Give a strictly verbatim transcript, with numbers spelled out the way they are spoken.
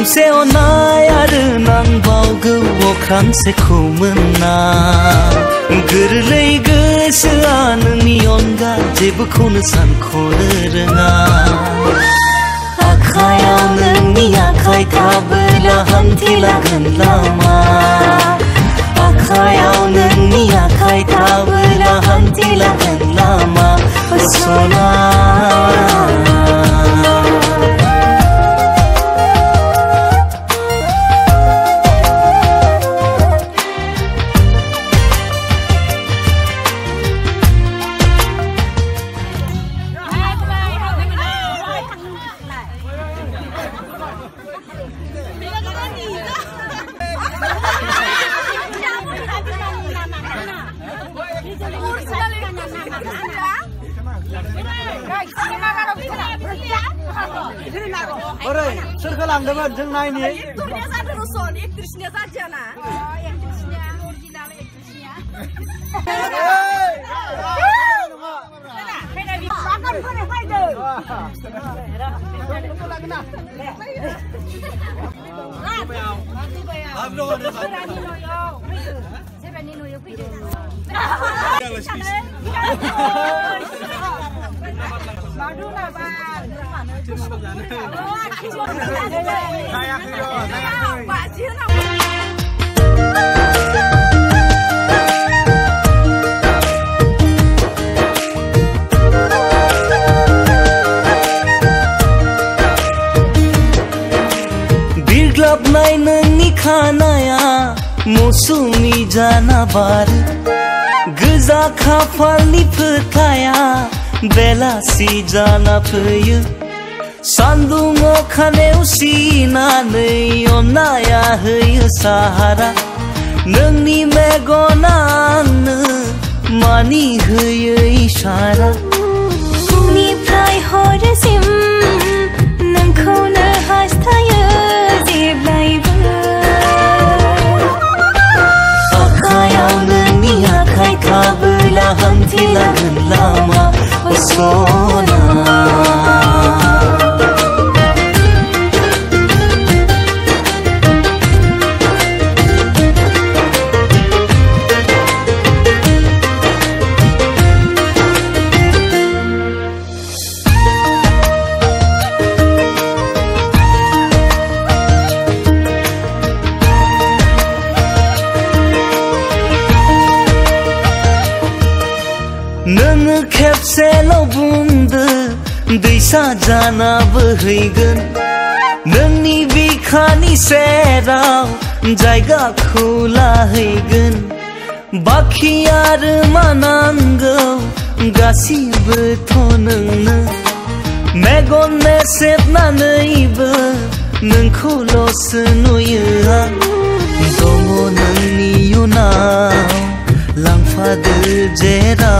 खोमसे अनाय आरो नांबावगौ अख्रांसे खौमोनना गोरलै गोसोआ नोंनि अनगा जेबोखौनो सानख'नो रोङा आखायाव नोंनि आखाय थाबोला हान्थिलांगोन लामा आखायाव नोंनि आखाय थाबोला हान्थिलांगोन लामा सना Ore, soरखौ लांदोंमोन जों नायनि एक्टरनिया जादों रसन एक्ट्रिसनिया जादियाना एक्ट्रिसनिया अरिजिनाल एक्ट्रिसनिया बागान फरे फायदों जेबानि न'याव फैदों बिरग्लाबनाय नोंनि खानाया मौसुमि जाना बारो गोजा खाफालनि फोथाया बेलासि जाना फैयो सान्दुं अखा नेवसिनानै अननाया होयो साहारा नोंनि मेगना आंनो मानि होयो इसारा फुंनिफ्राय हरसिम नोंखौनो हास्थायो जेब्लायबो आखायाव नोंनि आखाय थाबोला हान्थिलांगोन लामा सना नोङो खेबसेल' बुंदो दैसा जाना बोहैगोन नोंनि बिखानि सेराव जायगाखौ लाहैगोन बाखि आरो मा नांगौ गासिबोथ' नोंनो मेगन मेसेबनानैबो नोंखौल'सो नुयो आं दङ नोंनि उनाव लांफादो जेराव